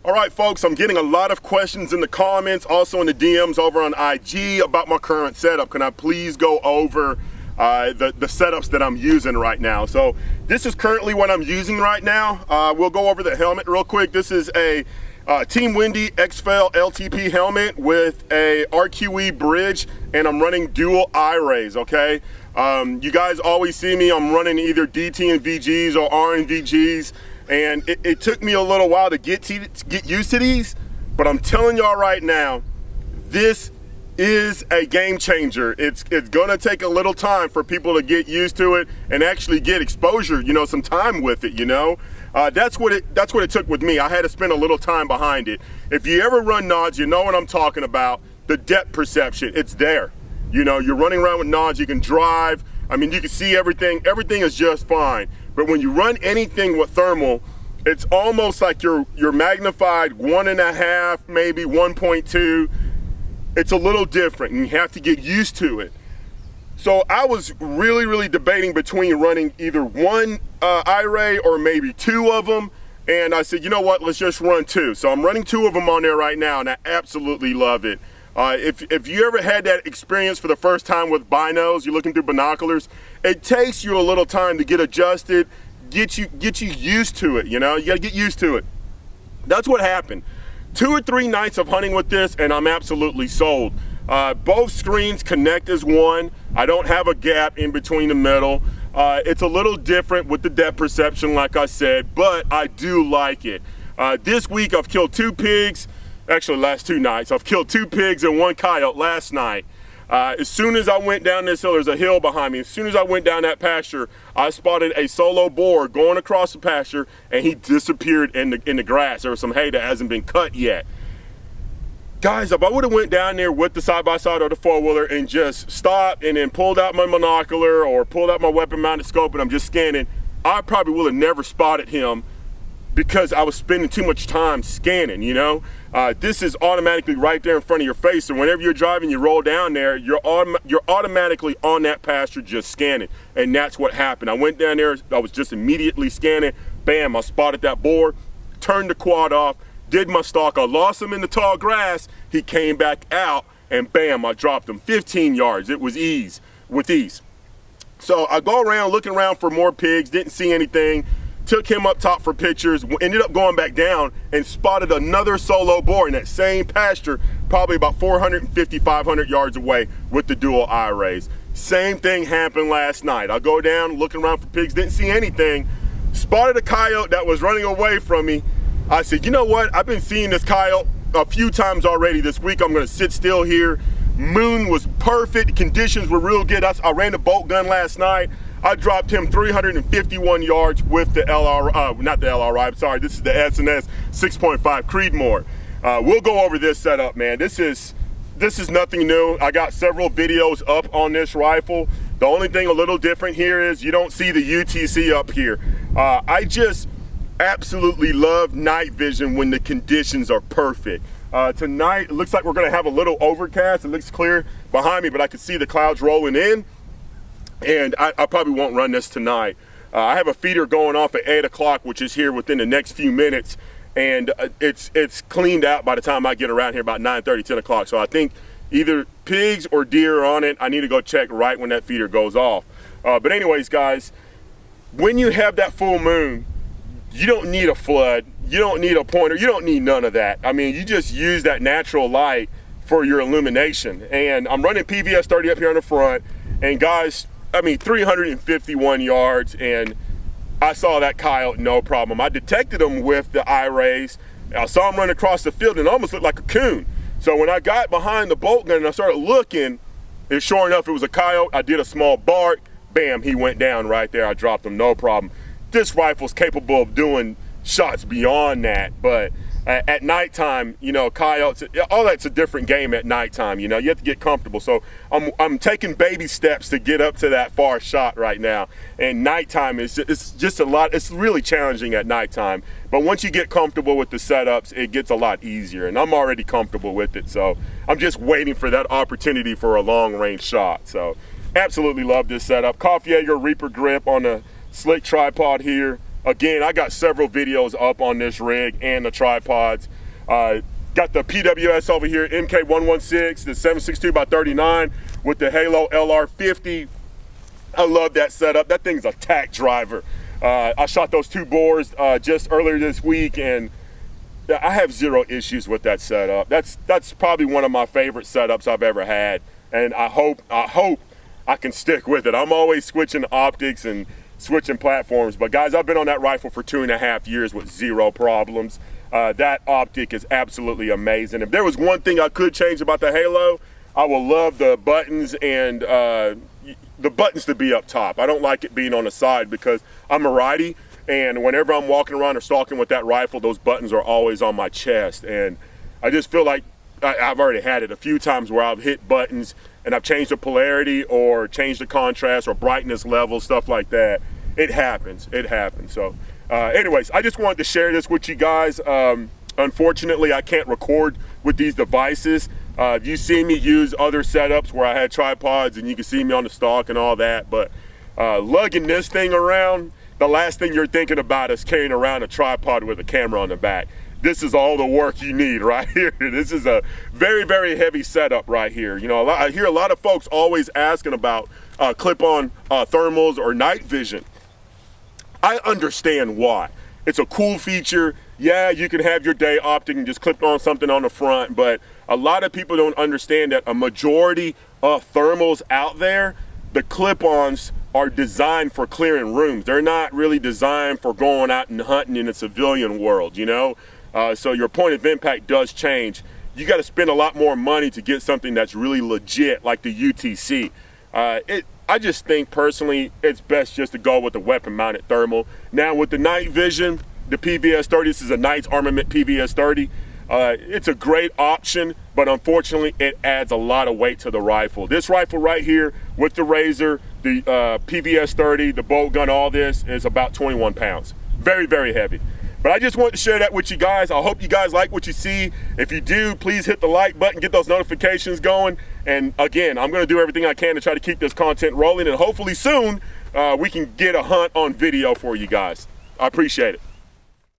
All right, folks, I'm getting a lot of questions in the comments, also in the DMs over on IG about my current setup. Can I please go over the setups that I'm using right now? So this is currently what I'm using right now. We'll go over the helmet real quick. This is a Team Wendy XFL LTP helmet with a RQE bridge, and I'm running dual I-rays, okay? You guys always see me, I'm running either DT and VGs or R and VGs. And it took me a little while to get used to these, but I'm telling y'all right now, this is a game changer. It's gonna take a little time for people to get used to it and actually get exposure, you know, some time with it, you know. That's what it took with me. I had to spend a little time behind it. If you ever run nods, you know what I'm talking about. The depth perception, it's there. You know, you're running around with nods, you can drive. I mean, you can see everything. Everything is just fine. But when you run anything with thermal, it's almost like you're magnified 1.5, maybe 1.2. It's a little different, and you have to get used to it. So I was really debating between running either one I-ray or maybe two of them. And I said, you know what, let's just run two. So I'm running two of them on there right now, and I absolutely love it. If you ever had that experience for the first time with binos, you're looking through binoculars, it takes you a little time to get adjusted, get you used to it, you know? You gotta get used to it. That's what happened. 2 or 3 nights of hunting with this, and I'm absolutely sold. Both screens connect as one. I don't have a gap in between the middle. It's a little different with the depth perception, like I said, but I do like it. This week I've killed 2 pigs. Actually, last 2 nights. I've killed 2 pigs and 1 coyote last night. As soon as I went down this hill, there's a hill behind me. As soon as I went down that pasture, I spotted a solo boar going across the pasture, and he disappeared in the grass. There was some hay that hasn't been cut yet. Guys, if I would have went down there with the side-by-side or the four-wheeler and just stopped and then pulled out my monocular or pulled out my weapon-mounted scope and I'm just scanning, I probably would have never spotted him because I was spending too much time scanning, you know? This is automatically right there in front of your face, and whenever you're driving, you roll down there, you're automatically on that pasture just scanning, and that's what happened. I went down there, I was just immediately scanning, bam, I spotted that boar, turned the quad off, did my stalk, I lost him in the tall grass, he came back out, and bam, I dropped him 15 yards. It was with ease. So I go around looking around for more pigs, didn't see anything, took him up top for pictures, ended up going back down and spotted another solo boar in that same pasture, probably about 450, 500 yards away with the dual I-rays. Same thing happened last night. I go down looking around for pigs, didn't see anything, spotted a coyote that was running away from me. I said, you know what, I've been seeing this coyote a few times already this week. I'm gonna sit still here. Moon was perfect, conditions were real good. I ran the bolt gun last night. I dropped him 351 yards with the not the LRI, I'm sorry, this is the S&S 6.5 Creedmoor. We'll go over this setup, man. This is nothing new. I got several videos up on this rifle. The only thing a little different here is you don't see the UTC up here. I just absolutely love night vision when the conditions are perfect. Tonight, it looks like we're gonna have a little overcast. It looks clear behind me, but I can see the clouds rolling in. And I probably won't run this tonight. I have a feeder going off at 8 o'clock, which is here within the next few minutes. And it's cleaned out by the time I get around here about 9:30, 10 o'clock. So I think either pigs or deer are on it. I need to go check right when that feeder goes off. But anyways, guys, when you have that full moon, you don't need a flood. You don't need a pointer. You don't need none of that. I mean, you just use that natural light for your illumination. And I'm running PVS 30 up here on the front. And guys, I mean, 351 yards, and I saw that coyote no problem. I detected him with the I-rays. I saw him run across the field and it almost looked like a coon. So when I got behind the bolt gun and I started looking, and sure enough, it was a coyote. I did a small bark, bam, he went down right there. I dropped him, no problem. This rifle's capable of doing shots beyond that, but at nighttime, you know, coyotes, all that's a different game at nighttime, you know, you have to get comfortable. So I'm taking baby steps to get up to that far shot right now. And nighttime is just a lot, it's really challenging at nighttime. But once you get comfortable with the setups, it gets a lot easier. And I'm already comfortable with it. So I'm just waiting for that opportunity for a long range shot. So absolutely love this setup. Kopf Jaeger Reaper grip on a slick tripod here. Again, I got several videos up on this rig and the tripods. Got the PWS over here, MK116, the 762x39 with the Halo LR50. I love that setup. That thing's a tack driver. I shot those 2 bores just earlier this week, and I have 0 issues with that setup. That's probably one of my favorite setups I've ever had, and I hope I can stick with it. I'm always switching optics and switching platforms, but guys, I've been on that rifle for 2.5 years with 0 problems. That optic is absolutely amazing. If there was one thing I could change about the Halo, I would love the buttons and the buttons to be up top. I don't like it being on the side because I'm a righty, and whenever I'm walking around or stalking with that rifle, those buttons are always on my chest, and I just feel like I've already had it a few times where I've hit buttons and I've changed the polarity or changed the contrast or brightness level, stuff like that. It happens. So anyways, I just wanted to share this with you guys. Unfortunately, I can't record with these devices. You see me use other setups where I had tripods, and you can see me on the stalk and all that, but lugging this thing around, the last thing you're thinking about is carrying around a tripod with a camera on the back. This is all the work you need right here. This is a very, very heavy setup right here. You know, I hear a lot of folks always asking about clip-on thermals or night vision. I understand why. It's a cool feature. Yeah, you can have your day optic and just clip on something on the front, but a lot of people don't understand that a majority of thermals out there, the clip-ons are designed for clearing rooms. They're not really designed for going out and hunting in a civilian world, you know? So your point of impact does change. You got to spend a lot more money to get something that's really legit, like the UTC. I just think personally it's best just to go with the weapon mounted thermal. Now with the night vision, the PVS-30, this is a Knights Armament PVS-30. It's a great option, but unfortunately it adds a lot of weight to the rifle. This rifle right here with the Razor, the PVS-30, the bolt gun, all this is about 21 pounds. Very, very heavy. But I just wanted to share that with you guys. I hope you guys like what you see. If you do, please hit the like button, get those notifications going. And again, I'm gonna do everything I can to try to keep this content rolling, and hopefully soon we can get a hunt on video for you guys. I appreciate it.